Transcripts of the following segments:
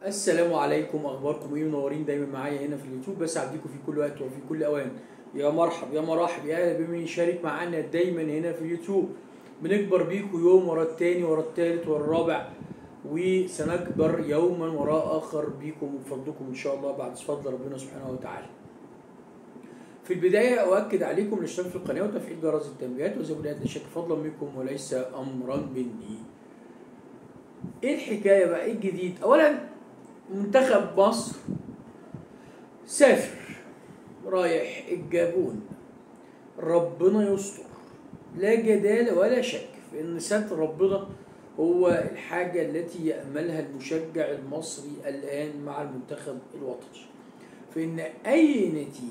السلام عليكم، اخباركم ايه؟ منورين دايما معايا هنا في اليوتيوب، بسعد بيكم في كل وقت وفي كل اوان. يا مرحب يا مرحب يا اهلا بمن يشارك معانا دايما هنا في اليوتيوب. بنكبر بيكم يوم ورا التاني ورا التالت ورا الرابع، وسنكبر يوما وراء اخر بيكم وبفضلكم ان شاء الله بعد فضل ربنا سبحانه وتعالى. في البدايه اؤكد عليكم الاشتراك في القناه وتفعيل جرس التنبيهات وزي ما لا شك فضلا منكم وليس امرا مني. ايه الحكايه بقى؟ ايه الجديد؟ اولا منتخب مصر سافر رايح الجابون، ربنا يستر، لا جدال ولا شك في ان ستر ربنا هو الحاجة التي يأملها المشجع المصري الآن مع المنتخب الوطني، في ان أي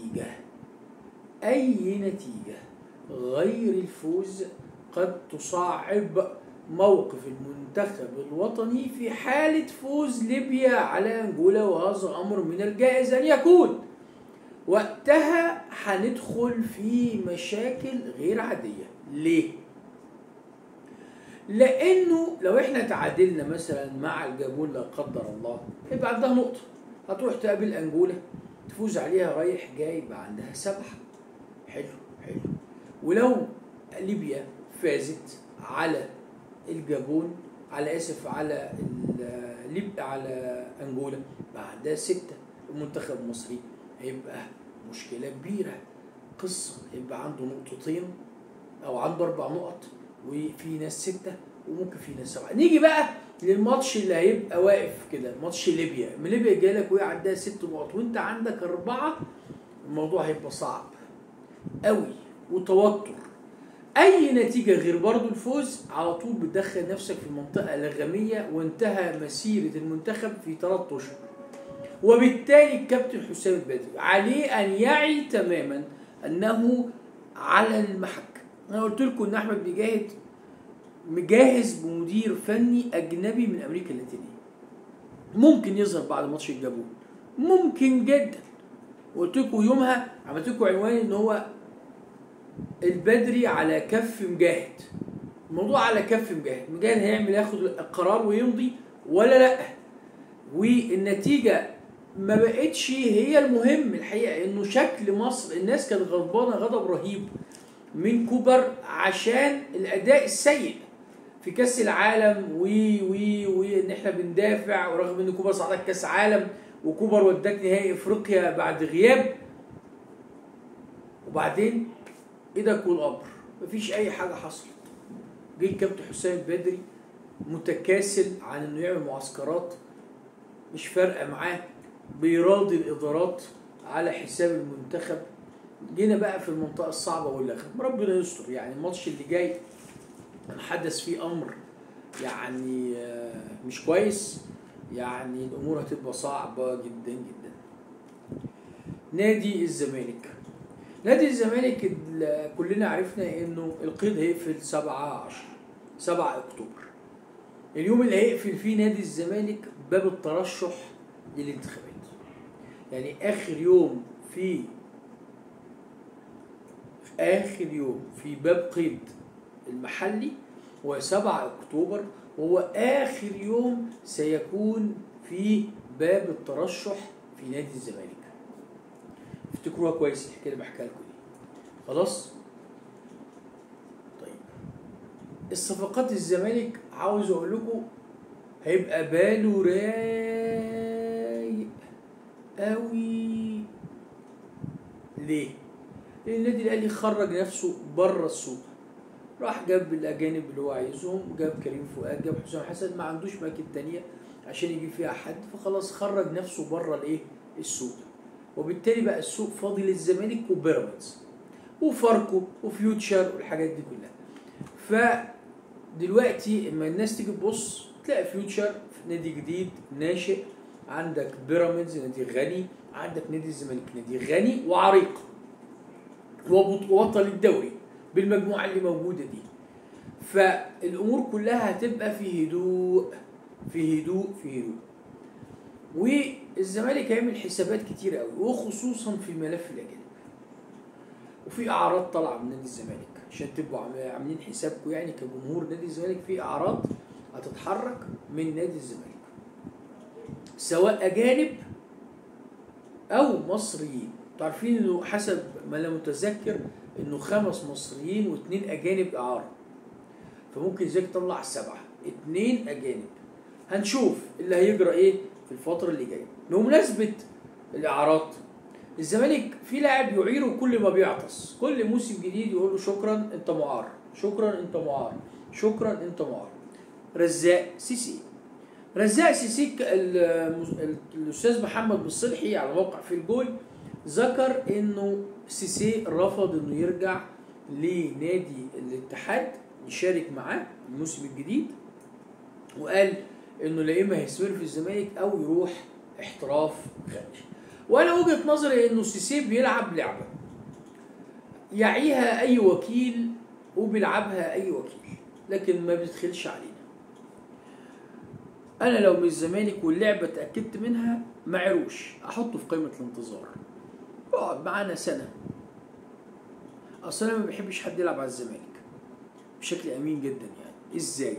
نتيجة غير الفوز قد تصعب موقف المنتخب الوطني في حالة فوز ليبيا على أنجولا، وهذا أمر من الجائز أن يكون. وقتها هندخل في مشاكل غير عادية. ليه؟ لأنه لو احنا تعادلنا مثلا مع الجابون لا قدر الله، يبقى عندها نقطة، هتروح تقابل أنجولا تفوز عليها رايح جاي، يبقى عندها 7. حلو. ولو ليبيا فازت على الجابون، على على أنجولا، بقى عندها 6. المنتخب المصري هيبقى مشكلة كبيرة، قصة، هيبقى عنده نقطتين أو عنده 4 نقط، وفي ناس 6 وممكن في ناس 7. نيجي بقى للماتش اللي هيبقى واقف كده، ماتش ليبيا. من ليبيا جايلك وهي عندها 6 نقط وأنت عندك 4، الموضوع هيبقى صعب قوي وتوتر. أي نتيجة غير برضو الفوز على طول بتدخل نفسك في منطقة لغمية، وانتهى مسيرة المنتخب في 3 أشهر. وبالتالي الكابتن حسام البدري عليه أن يعي تماما أنه على المحك. أنا قلت لكم أن أحمد مجهز بمدير فني أجنبي من أمريكا اللاتينية، ممكن يظهر بعد ماتش الجابون، ممكن جدا. وقلت لكم يومها، عملت لكم عنوان ان هو البدري على كف مجاهد. الموضوع على كف مجاهد هيعمل، ياخد القرار ويمضي ولا لا. والنتيجه ما بقتش هي المهم الحقيقه، انه شكل مصر الناس كانت غضبانه غضب رهيب من كوبر عشان الاداء السيء في كاس العالم، وان احنا بندافع، ورغم ان كوبر صعدت كاس عالم وكوبر وداك نهائي افريقيا بعد غياب. وبعدين ايه ده كل امر؟ مفيش اي حاجه حصلت. جه الكابتن حسام البدري متكاسل عن انه يعمل معسكرات، مش فارقه معاه، بيراضي الادارات على حساب المنتخب. جينا بقى في المنطقه الصعبه واللغم، ربنا يستر. يعني الماتش اللي جاي حدث فيه امر يعني مش كويس، يعني الامور هتبقى صعبه جدا جدا. نادي الزمالك كلنا عرفنا انه القيد هيقفل 7 اكتوبر، اليوم اللي هيقفل فيه نادي الزمالك باب الترشح للانتخابات. يعني اخر يوم في باب قيد المحلي هو 7 اكتوبر، وهو اخر يوم سيكون في باب الترشح في نادي الزمالك. افتكروها كويس الحكايه اللي بحكيها لكم دي. خلاص؟ طيب، الصفقات الزمالك عاوز اقول لكم هيبقى باله رايق قوي. ليه؟ لان النادي الاهلي خرج نفسه بره السوق، راح جاب الاجانب اللي هو عايزهم، جاب كريم فؤاد، جاب حسام حسن، ما عندوش ماكينه تانيه عشان يجيب فيها حد، فخلاص خرج نفسه بره السوق. وبالتالي بقى السوق فاضي للزمالك وبيراميدز وفاركو وفيوتشر والحاجات دي كلها. فدلوقتي اما الناس تيجي تبص تلاقي فيوتشر في نادي جديد ناشئ، عندك بيراميدز نادي غني، عندك نادي الزمالك نادي غني وعريق وبطل الدوري بالمجموعه اللي موجوده دي. فالامور كلها هتبقى في هدوء في هدوء في هدوء. والزمالك هيعمل حسابات كتير قوي، وخصوصا في ملف الاجانب. وفي اعراض طالعه من نادي الزمالك عشان تبقوا عاملين حسابكم، يعني كجمهور نادي الزمالك في اعراض هتتحرك من نادي الزمالك. سواء اجانب او مصريين. انتوا عارفين انه حسب ما انا متذكر انه 5 مصريين و2 اجانب اعاره، فممكن زيك تطلع 7، 2 اجانب. هنشوف اللي هيجرى ايه في الفتره اللي جايه. بمناسبه الاعارات، الزمالك في لاعب يعيره كل ما بيعطس، كل موسم جديد يقول له شكرا انت معار، شكرا انت معار، شكرا انت معار. رزاق سيسي. رزاق سيسي الاستاذ محمد مصلحي على موقع في الجول ذكر انه سيسي رفض انه يرجع لنادي الاتحاد يشارك معاه الموسم الجديد، وقال انه لا اما هيستمر في الزمالك او يروح احتراف خارجي. وانا وجهه نظري انه سيسي بيلعب لعبه يعيها اي وكيل وبيلعبها اي وكيل، لكن ما بيدخلش علينا. انا لو من الزمالك واللعبه اتاكدت منها ما عروش احطه في قائمه الانتظار، يقعد معانا سنه. اصل انا ما بحبش حد يلعب على الزمالك بشكل امين جدا. يعني ازاي؟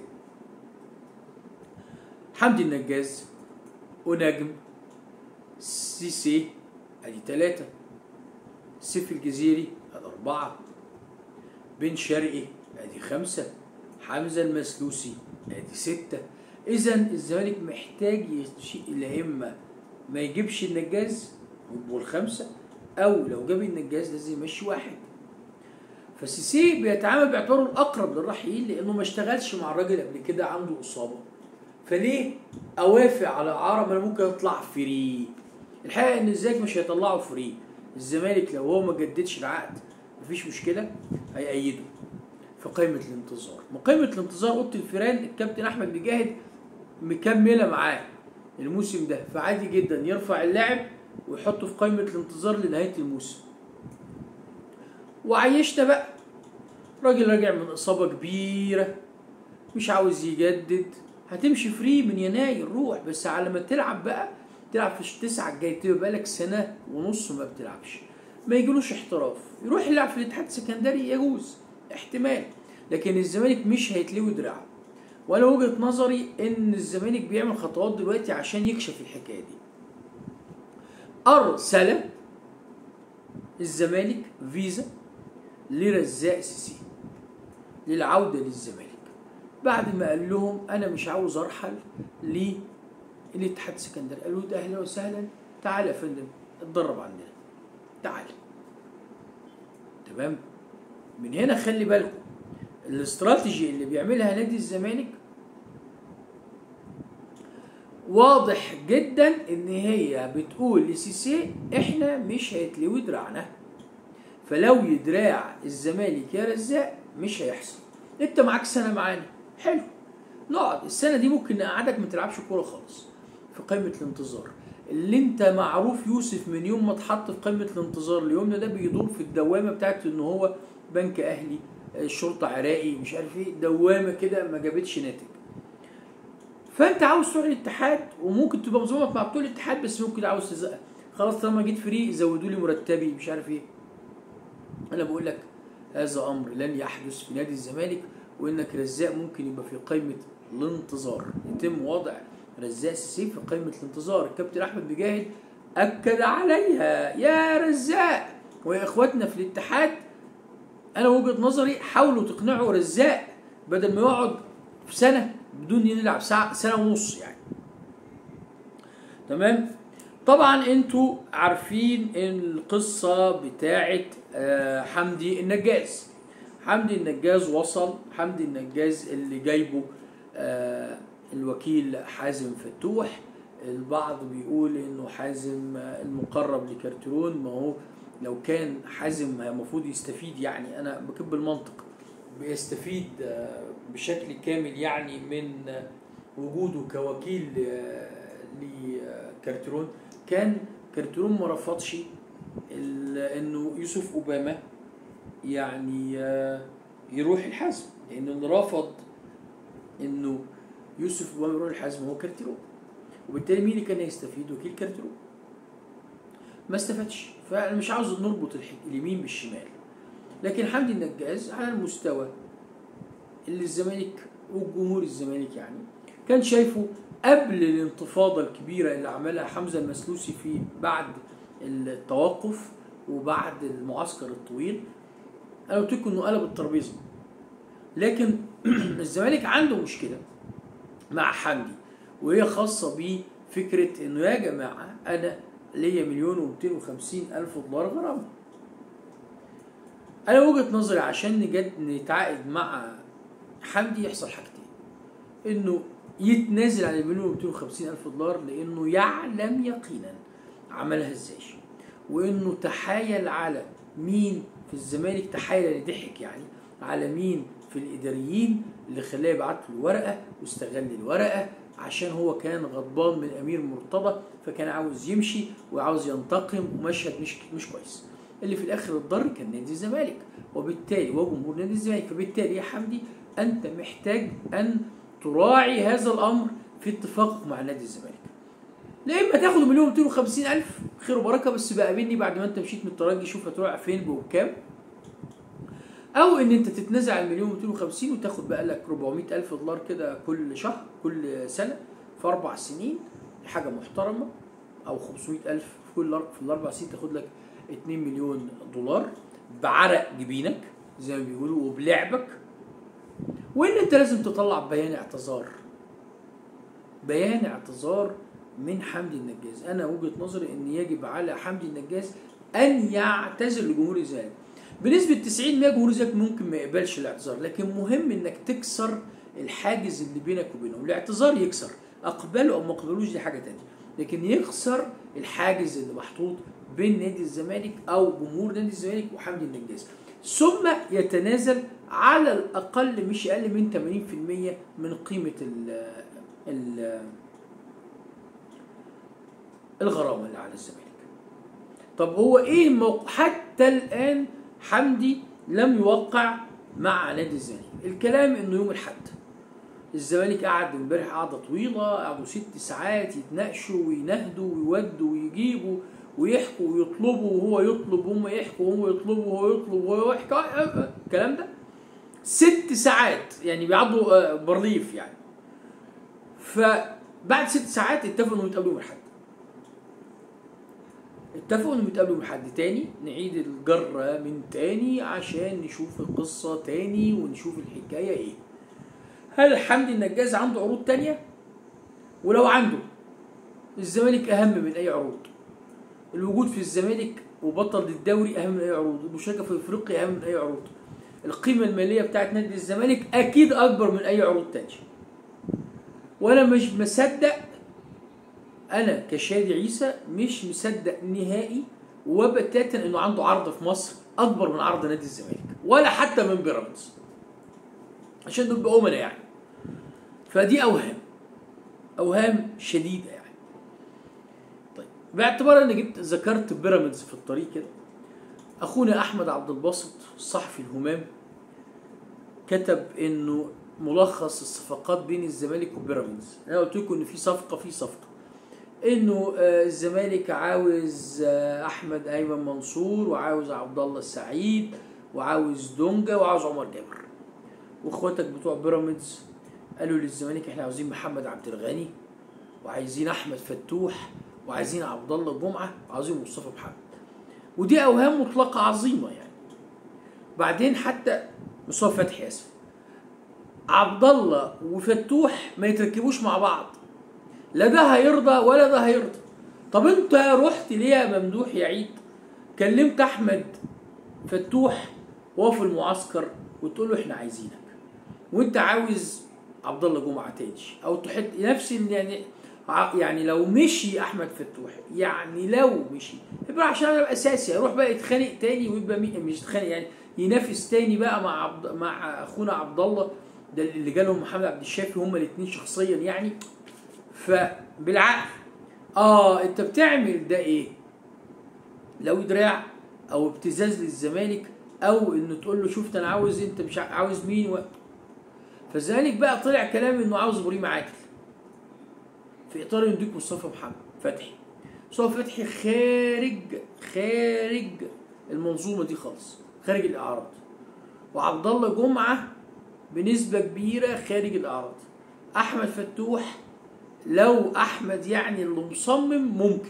حمدي النجاز ونجم، سيسي ادي 3، سيف الجزيري ادي 4، بن شرقي ادي 5، حمزه المسلوسي ادي 6. اذا الزمالك محتاج لا اما ما يجيبش النجاز ويبقوا ال5، او لو جاب النجاز لازم يمشي 1. فسيسي بيتعامل باعتباره الاقرب للرحيل لانه ما اشتغلش مع الراجل قبل كده، عنده اصابه. فليه اوافق على اعاره ما انا ممكن اطلع فري؟ الحقيقه ان الزمالك مش هيطلعه فري. الزمالك لو هو ما جددش العقد مفيش مشكله، هيأيده في قائمه الانتظار. قائمه الانتظار اوضه الفيران الكابتن احمد مجاهد مكمله معاه الموسم ده، فعادي جدا يرفع اللاعب ويحطه في قائمه الانتظار لنهايه الموسم. وعيشنا بقى راجل راجع من اصابه كبيره مش عاوز يجدد، هتمشي فري من يناير، روح. بس على ما تلعب بقى تلعب في 9 الجاي، تبقى بقالك 1.5 سنة ما بتلعبش، ما يجيلوش احتراف، يروح يلعب في الاتحاد السكندري، يجوز احتمال. لكن الزمالك مش هيتلوي دراعه. وانا وجهة نظري ان الزمالك بيعمل خطوات دلوقتي عشان يكشف الحكايه دي. ارسل الزمالك فيزا لرزاق سيسي للعوده للزمالك بعد ما قال لهم انا مش عاوز ارحل للاتحاد السكندري. قالوا له ده اهلا وسهلا، تعال يا فندم اتدرب عندنا، تعال. تمام. من هنا خلي بالكم الاستراتيجي اللي بيعملها نادي الزمالك واضح جدا ان هي بتقول لسيسي احنا مش هيتلوي دراعنا، فلو يدراع الزمالك يا رزاق مش هيحصل. انت معاك سنه معانا، حلو، نقعد السنه دي ممكن نقعدك ما تلعبش كوره خالص في قائمه الانتظار. اللي انت معروف يوسف من يوم ما اتحط في قائمه الانتظار ليومنا ده بيدور في الدوامه بتاعت ان هو بنك اهلي، الشرطه عراقي، مش عارف ايه، دوامه كده ما جابتش ناتج. فانت عاوز تروح الاتحاد وممكن تبقى مظبوط مع بتوع الاتحاد، بس ممكن عاوز تزق خلاص طالما جيت فري زودوا لي مرتبي مش عارف ايه. انا بقول لك هذا امر لن يحدث في نادي الزمالك، وانك رزاق ممكن يبقى في قائمه الانتظار، يتم وضع رزاق سيسي في قائمه الانتظار. الكابتن احمد مجاهد اكد عليها يا رزاق. ويا اخواتنا في الاتحاد انا وجهه نظري حاولوا تقنعوا رزاق بدل ما يقعد في سنه بدون يلعب سنه ونص يعني. تمام. طبعا انتوا عارفين القصه بتاعه حمدي النجاز. حمدي النجاز وصل، حمدي النجاز اللي جايبه الوكيل حازم فتوح. البعض بيقول انه حازم المقرب لكارترون، ما هو لو كان حازم المفروض يستفيد، يعني انا بكب المنطق بيستفيد بشكل كامل يعني من وجوده كوكيل لكارترون. كان كارترون ما رفضش انه يوسف اوباما يعني يروح الحزم، لان اللي رفض انه يوسف اوباما يروح الحزم هو كارترون، وبالتالي مين اللي كان هيستفيد؟ وكيل كارترون. ما استفادش. فانا مش عاوز نربط اليمين بالشمال، لكن حمدي النجاز على المستوى اللي الزمالك وجمهور الزمالك يعني كان شايفه قبل الانتفاضة الكبيرة اللي عملها حمزة المسلوسي في بعد التوقف وبعد المعسكر الطويل. انا قلت لكم انه قلب الترابيزة. لكن الزمالك عنده مشكلة مع حمدي، وهي خاصة بفكرة انه يا جماعة انا ليا 1,250,000 دولار غرامة. انا وجهة نظري عشان نتعاقد مع حمدي يحصل حاجتين: انه يتنازل عن 1,250,000 دولار لانه يعلم يقينا عملها ازاي، وانه تحايل على مين في الزمالك، تحايل اللي ضحك يعني على مين في الاداريين اللي خلاه يبعت له الورقه واستغل الورقه عشان هو كان غضبان من امير مرتضى، فكان عاوز يمشي وعاوز ينتقم، ومشهد مش كويس. اللي في الاخر الضر كان نادي الزمالك وبالتالي وجمهور نادي الزمالك. فبالتالي يا حمدي انت محتاج ان تراعي هذا الامر في اتفاقك مع نادي الزمالك. لا اما تاخد 1,250,000 خير وبركه، بس بقى قابلني بعد ما انت مشيت من الترجي شوف هتروح فين بكام، او ان انت تتنازل عن 1,250,000 وتاخد بقى لك 400,000 دولار كده كل شهر كل سنه في 4 سنين، حاجه محترمه، او 500,000 في الاربع سنين تاخد لك 2 مليون دولار بعرق جبينك زي ما بيقولوا وبلعبك. وان انت لازم تطلع بيان اعتذار من حمدي النجاز. انا وجهة نظري ان يجب على حمدي النجاز ان يعتذر لجمهور الزمالك. بنسبة 90% جمهور الزمالك ممكن ما يقبلش الاعتذار، لكن مهم انك تكسر الحاجز اللي بينك وبينهم. الاعتذار يكسر، اقبله او ما اقبلوش دي حاجة تانية، لكن يكسر الحاجز اللي محطوط بين نادي الزمالك او جمهور نادي الزمالك وحمدي النجاز، ثم يتنازل على الاقل مش اقل من 80% من قيمة الغرامة اللي على الزمالك. طب هو ايه حتى الان حمدي لم يوقع مع نادي الزمالك. الكلام انه يوم الاحد الزمالك قعد امبارح قعده طويله، قعدوا 6 ساعات يتناقشوا وينهدوا ويودوا ويجيبوا ويحكوا ويطلبوا وهو يطلب وهم يحكوا وهم يطلبوا وهو يطلب وهو يحكي. الكلام ده 6 ساعات يعني بيعضوا برليف يعني. فبعد 6 ساعات اتفقوا انهم يتقابلوا يوم الاحد تاني، نعيد الجرة من تاني عشان نشوف القصة تاني ونشوف الحكاية ايه. هل حمدي النجاز عنده عروض تانية؟ ولو عنده، الزمالك اهم من اي عروض. الوجود في الزمالك وبطل الدوري اهم من اي عروض، المشاركة في افريقيا اهم من اي عروض، القيمة المالية بتاعت نادي الزمالك اكيد اكبر من اي عروض تانية. وانا مش مصدق، انا كشادي عيسى مش مصدق نهائي وبتاتا انه عنده عرض في مصر اكبر من عرض نادي الزمالك ولا حتى من بيراميدز، عشان نبقى امنا يعني. فدي اوهام شديده يعني. طيب باعتبار ان ذكرت بيراميدز في الطريق كده، اخونا احمد عبد الباسط الصحفي الهمام كتب انه ملخص الصفقات بين الزمالك وبيراميدز. انا قلت لكم ان في صفقه انه الزمالك عاوز احمد ايمن منصور وعاوز عبد الله السعيد وعاوز دونجا وعاوز عمر جابر، واخواتك بتوع بيراميدز قالوا للزمالك احنا عاوزين محمد عبد الغني وعايزين احمد فتوح وعايزين عبد الله جمعه وعاوزين مصطفى محمد. ودي اوهام مطلقه عظيمه يعني. بعدين حتى مصطفى فتحي عبد الله وفتوح ما يتركبوش مع بعض، لا ده هيرضى ولا ده هيرضى. طب انت رحت ليه يا ممدوح يا عيد كلمت احمد فتوح وهو في المعسكر وتقول له احنا عايزينك، وانت عاوز عبد الله جمعه تاني او تحط نفس يعني لو مشي احمد فتوح، يعني لو مشي يبقى عشان يبقى اساسي يروح بقى يتخانق تاني ويبقى مش يتخانق يعني ينافس تاني بقى مع اخونا عبد الله ده اللي جالهم محمد عبد الشافي، هما الاثنين شخصيا يعني. فبالعقل انت بتعمل ده ايه؟ لو دراع او ابتزاز للزمالك او انه تقول له شفت انا عاوز انت مش عاوز مين فالزمالك بقى طلع كلام انه عاوز ابراهيم عادل في اطار يديك مصطفى فتحي خارج المنظومه دي خالص، خارج الاعراض، وعبد الله جمعه بنسبه كبيره خارج الاعراض. احمد فتوح لو احمد يعني اللي مصمم ممكن.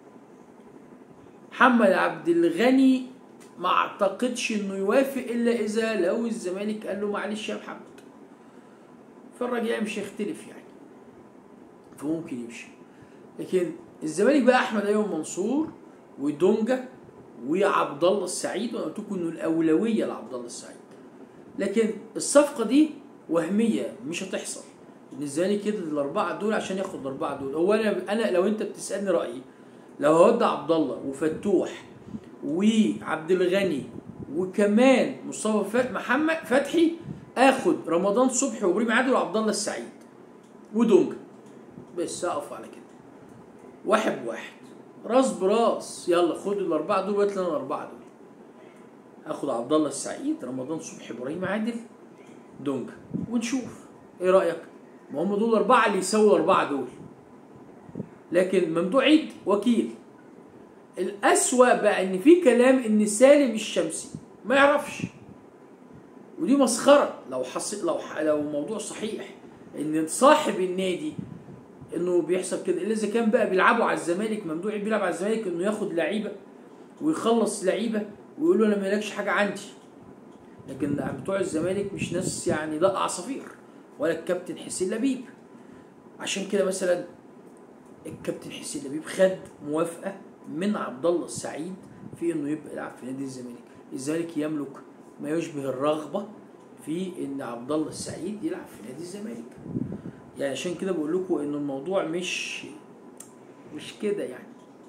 محمد عبد الغني ما اعتقدش انه يوافق الا اذا لو الزمالك قال له معلش يا محمد، فالراجل يعني مش هيختلف يعني، فممكن يمشي. لكن الزمالك بقى احمد ايمن منصور ودونجا وعبد الله السعيد، وانا قلت لكم انه الاولويه لعبد الله السعيد. لكن الصفقه دي وهميه مش هتحصل، ان الزمالك يدي الاربعه دول عشان ياخد الاربعه دول. هو انا لو انت بتسالني رايي، لو هودع عبد الله وفتوح وعبد الغني وكمان مصطفى محمد فتحي، اخد رمضان صبحي وابراهيم عادل وعبد الله السعيد ودونجا، بس اقف على كده واحد بواحد راس براس. يلا خد الاربعه دول وهات لنا الاربعه دول. اخد عبد الله السعيد، رمضان صبحي، ابراهيم عادل، دونجا، ونشوف ايه رايك. ما هم دول الاربعه اللي يساووا الاربعه دول. لكن ممدوح عيد وكيل. الاسوأ بقى ان في كلام ان سالم الشمسي ما يعرفش، ودي مسخره لو موضوع صحيح ان صاحب النادي انه بيحصل كده، الا اذا كان بقى بيلعبوا على الزمالك. ممدوح عيد بيلعب على الزمالك انه ياخد لعيبه ويخلص لعيبه ويقول له انا مالكش حاجه عندي. لكن بتوع الزمالك مش ناس يعني لا عصافير، ولا الكابتن حسين لبيب. عشان كده مثلا الكابتن حسين لبيب خد موافقه من عبد الله السعيد في انه يبقى يلعب في نادي الزمالك. الزمالك يملك ما يشبه الرغبه في ان عبد الله السعيد يلعب في نادي الزمالك. يعني عشان كده بقول لكم ان الموضوع مش كده يعني.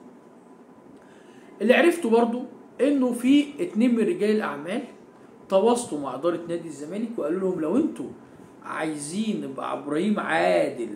اللي عرفته برضو انه في 2 من رجال الاعمال تواصلوا مع اداره نادي الزمالك وقالوا لهم لو انتوا عايزين يبقى ابراهيم عادل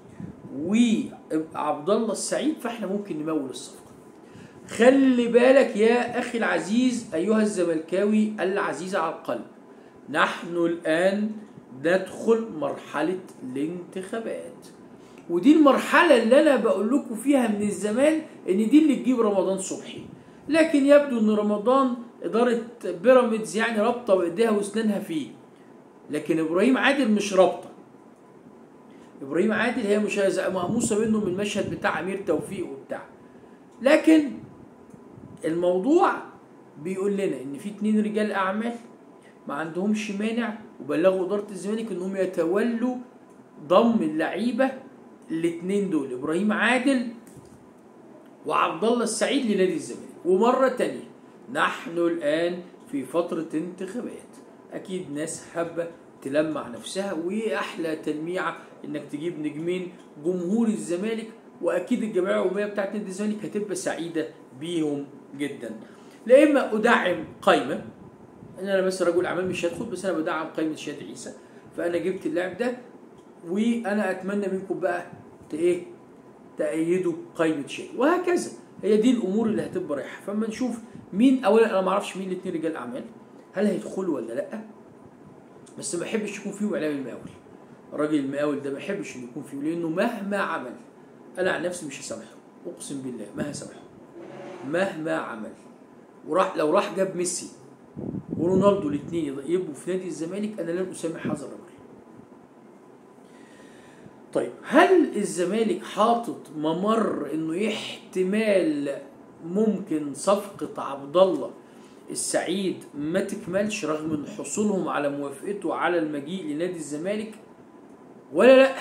وعبد الله السعيد فاحنا ممكن نمول الصفقه. خلي بالك يا اخي العزيز ايها الزملكاوي العزيز على القلب، نحن الان ندخل مرحله الانتخابات، ودي المرحله اللي انا بقول لكم فيها من الزمان ان دي اللي تجيب رمضان صبحي. لكن يبدو ان رمضان اداره بيراميدز يعني رابطه بايديها واسنانها فيه، لكن ابراهيم عادل مش رابطه. ابراهيم عادل هي مش مقموصه منه من المشهد بتاع امير توفيق وبتاع. لكن الموضوع بيقول لنا ان في 2 رجال اعمال ما عندهمش مانع وبلغوا اداره الزمالك انهم يتولوا ضم اللعيبه الاثنين دول، ابراهيم عادل وعبد الله السعيد، لنادي الزمالك. ومره تانية نحن الان في فتره انتخابات، اكيد ناس حابه تلمع نفسها، وايه احلى تلميعه انك تجيب نجمين جمهور الزمالك، واكيد الجمعيه العموميه بتاعت نادي الزمالك هتبقى سعيده بيهم جدا. لا اما ادعم قائمه، انا بس رجل اعمال مش هدخل، بس انا بدعم قائمه شادي عيسى، فانا جبت اللاعب ده، وانا اتمنى منكم بقى تأيدوا قائمه شادي، وهكذا. هي دي الامور اللي هتبقى رايحه. فاما نشوف مين اولا، انا ما اعرفش مين الاثنين رجال اعمال، هل هيدخلوا ولا لا، بس ما بحبش يكون فيهم اعلام المقاول. الراجل المقاول ده ما بحبش انه يكون فيه، لانه مهما عمل انا عن نفسي مش هسامحه، اقسم بالله ما هسامحه مهما عمل. لو راح جاب ميسي ورونالدو الاثنين يبقوا في نادي الزمالك، انا لن اسامح هذا الرجل. طيب هل الزمالك حاطط ممر انه احتمال ممكن صفقه عبد الله السعيد ما تكملش رغم من حصولهم على موافقته على المجيء لنادي الزمالك ولا لا؟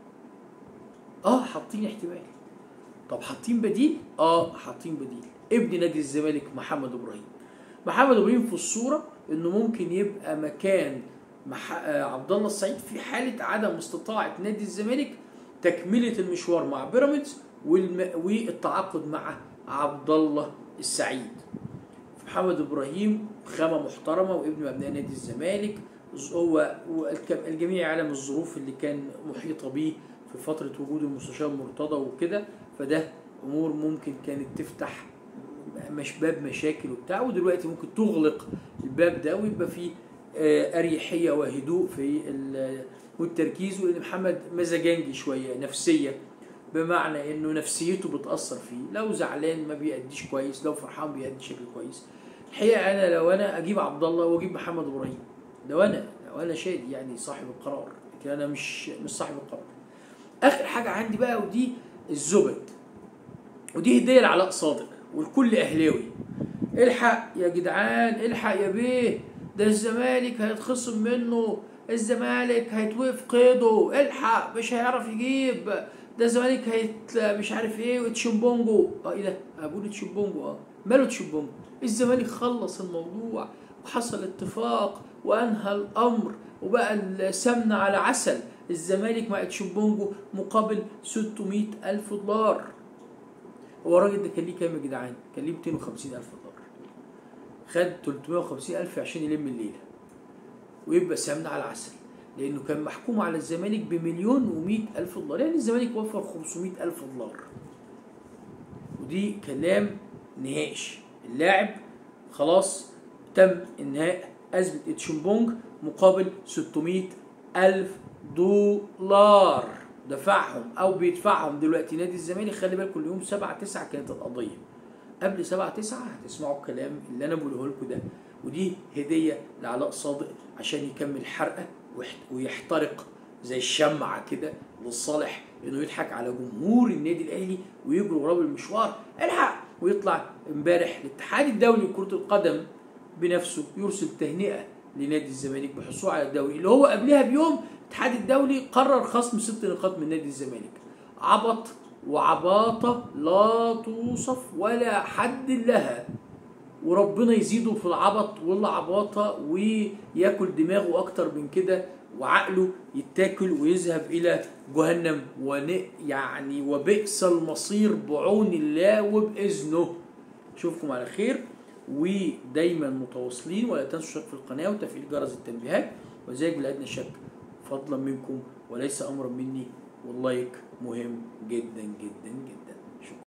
حاطين احتمال. طب حاطين بديل؟ حاطين بديل. ابن نادي الزمالك محمد ابراهيم في الصوره انه ممكن يبقى مكان عبد الله السعيد في حاله عدم استطاعه نادي الزمالك تكمله المشوار مع بيراميدز والتعاقد مع عبد الله السعيد. محمد ابراهيم خامه محترمه وابن من ابناء نادي الزمالك، هو الجميع يعلم الظروف اللي كان محيطه به في فتره وجود المستشار مرتضى وكده، فده امور ممكن كانت تفتح باب مشاكل وبتاع، ودلوقتي ممكن تغلق الباب ده ويبقى فيه اريحيه وهدوء في والتركيز. وان محمد مزاجنجي شويه نفسيه، بمعنى انه نفسيته بتاثر فيه، لو زعلان ما بيأديش كويس، لو فرحان بيأدي بشكل كويس. الحقيقه لو انا اجيب عبد الله واجيب محمد ابراهيم، لو انا شادي يعني صاحب القرار لكن انا مش صاحب القرار. اخر حاجه عندي بقى ودي الزبد، ودي هديه لعلاء صادق والكل اهلاوي. الحق يا جدعان، الحق يا بيه، ده الزمالك هيتخصم منه، الزمالك هيتوقف قيده، الحق مش هيعرف يجيب، ده الزمالك مش عارف ايه، وتشيمبونجو. ايه ده؟ بقول تشيمبونجو. ماله تشيمبونجو؟ الزمالك خلص الموضوع وحصل اتفاق وانهى الامر وبقى السمنه على عسل. الزمالك مع تشيمبونجو مقابل 600,000 دولار. هو الراجل ده كان ليه كام يا جدعان؟ كان ليه 250,000 دولار. خد 350,000 عشان يلم الليله ويبقى سمنه على عسل، لانه كان محكوم على الزمالك ب1,100,000 دولار، يعني الزمالك وفر 500,000 دولار. ودي كلام نهائش. اللاعب خلاص تم انهاء ازمه تشيمبونج مقابل 600,000 دولار دفعهم او بيدفعهم دلوقتي نادي الزمالك. خلي بالكم اليوم 7/9 كانت القضيه، قبل 7/9 هتسمعوا الكلام اللي انا بقوله لكم ده. ودي هديه لعلاء صادق عشان يكمل حرقه ويحترق زي الشمعه كده للصالح، انه يضحك على جمهور النادي الاهلي ويجري وراه بالمشوار. الحق ويطلع امبارح الاتحاد الدولي لكره القدم بنفسه يرسل تهنئه لنادي الزمالك بحصوله على الدوري، اللي هو قبلها بيوم الاتحاد الدولي قرر خصم 6 نقاط من نادي الزمالك. عبط وعباطه لا توصف ولا حد لها، وربنا يزيده في العبط والعباطه وياكل دماغه اكتر من كده وعقله يتاكل ويذهب الى جهنم يعني وبئس المصير بعون الله وباذنه. اشوفكم على خير ودايما متواصلين، ولا تنسوا الاشتراك في القناه وتفعيل جرس التنبيهات وزيك بالادنى شك فضلا منكم وليس امرا مني، واللايك مهم جدا جدا جدا.